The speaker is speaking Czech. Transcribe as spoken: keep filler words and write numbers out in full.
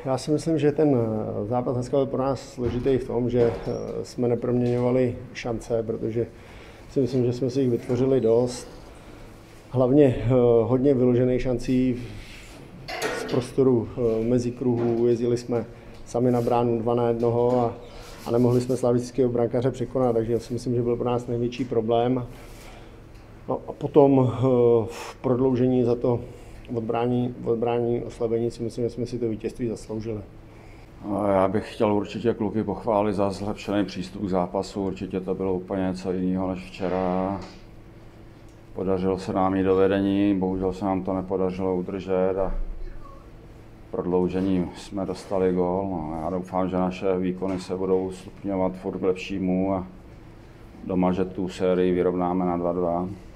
Já si myslím, že ten zápas dneska byl pro nás složitý v tom, že jsme neproměňovali šance, protože si myslím, že jsme si jich vytvořili dost. Hlavně hodně vyložených šancí z prostoru mezi kruhů. Jezdili jsme sami na bránu dva na jednoho a, a nemohli jsme slavického brankáře překonat, takže si myslím, že byl pro nás největší problém. No a potom v prodloužení za to odbrání, odbrání oslabení si myslím, že jsme si to vítězství zasloužili. Já bych chtěl určitě kluky pochválit za zlepšený přístup k zápasu. Určitě to bylo úplně něco jiného než včera. Podařilo se nám jít do vedení, bohužel se nám to nepodařilo udržet a v prodloužení jsme dostali gól. No, já doufám, že naše výkony se budou stupňovat furt k lepšímu a doma, že tu sérii vyrovnáme na dva dva.